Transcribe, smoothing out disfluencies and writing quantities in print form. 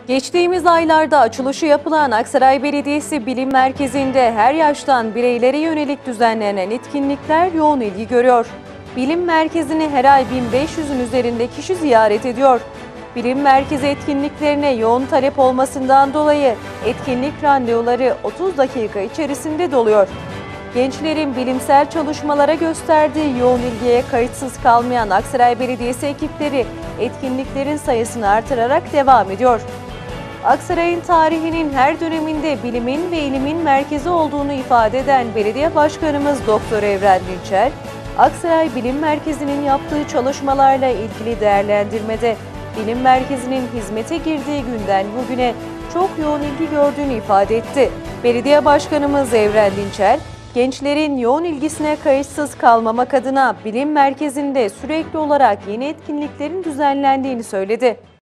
Geçtiğimiz aylarda açılışı yapılan Aksaray Belediyesi Bilim Merkezi'nde her yaştan bireylere yönelik düzenlenen etkinlikler yoğun ilgi görüyor. Bilim Merkezi'ni her ay 1500'ün üzerinde kişi ziyaret ediyor. Bilim Merkezi etkinliklerine yoğun talep olmasından dolayı etkinlik randevuları 30 dakika içerisinde doluyor. Gençlerin bilimsel çalışmalara gösterdiği yoğun ilgiye kayıtsız kalmayan Aksaray Belediyesi ekipleri etkinliklerin sayısını artırarak devam ediyor. Aksaray'ın tarihinin her döneminde bilimin ve ilimin merkezi olduğunu ifade eden Belediye Başkanımız Doktor Evren Dinçer, Aksaray Bilim Merkezi'nin yaptığı çalışmalarla ilgili değerlendirmede Bilim Merkezi'nin hizmete girdiği günden bugüne çok yoğun ilgi gördüğünü ifade etti. Belediye Başkanımız Evren Dinçer, gençlerin yoğun ilgisine kayıtsız kalmamak adına Bilim Merkezi'nde sürekli olarak yeni etkinliklerin düzenlendiğini söyledi.